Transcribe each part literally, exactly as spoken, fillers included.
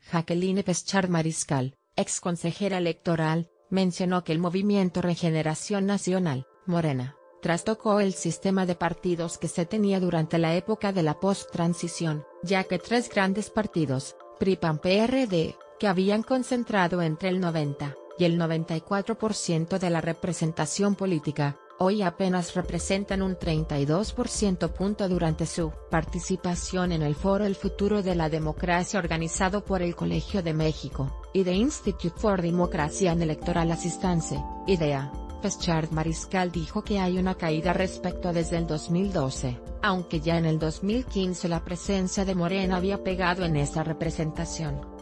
Jacqueline Peschard Mariscal, ex consejera electoral, mencionó que el movimiento Regeneración Nacional, Morena, trastocó el sistema de partidos que se tenía durante la época de la post-transición, ya que tres grandes partidos, P R I P A N P R D, que habían concentrado entre el noventa y el noventa y cuatro por ciento de la representación política, hoy apenas representan un treinta y dos por ciento. Durante su participación en el foro El Futuro de la Democracia organizado por el Colegio de México, y The Institute for Democracy and Electoral Assistance, I D E A, Peschard Mariscal dijo que hay una caída respecto desde el dos mil doce, aunque ya en el dos mil quince la presencia de Morena había pegado en esa representación.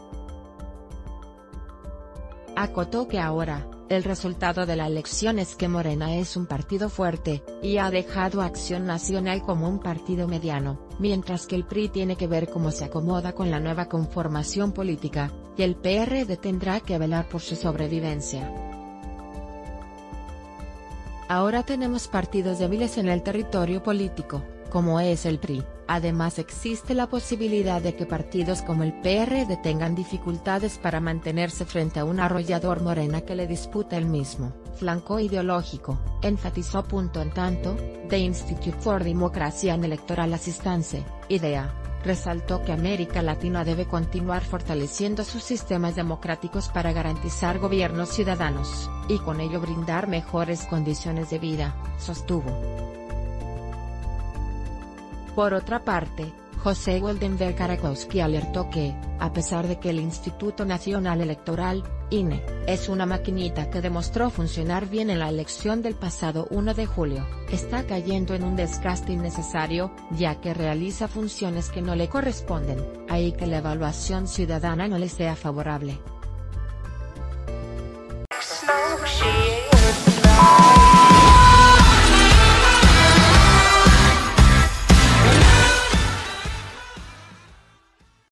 Acotó que ahora, el resultado de la elección es que Morena es un partido fuerte, y ha dejado a Acción Nacional como un partido mediano, mientras que el P R I tiene que ver cómo se acomoda con la nueva conformación política, y el P R D tendrá que velar por su sobrevivencia. Ahora tenemos partidos débiles en el territorio político, como es el P R I, además existe la posibilidad de que partidos como el P R D tengan dificultades para mantenerse frente a un arrollador Morena que le disputa el mismo flanco ideológico, enfatizó. En tanto, The Institute for Democracy and Electoral Assistance, I D E A, resaltó que América Latina debe continuar fortaleciendo sus sistemas democráticos para garantizar gobiernos ciudadanos, y con ello brindar mejores condiciones de vida, sostuvo. Por otra parte, José Goldenberg Karakowski alertó que, a pesar de que el Instituto Nacional Electoral, I N E, es una maquinita que demostró funcionar bien en la elección del pasado uno de julio, está cayendo en un desgaste innecesario, ya que realiza funciones que no le corresponden, ahí que la evaluación ciudadana no le sea favorable.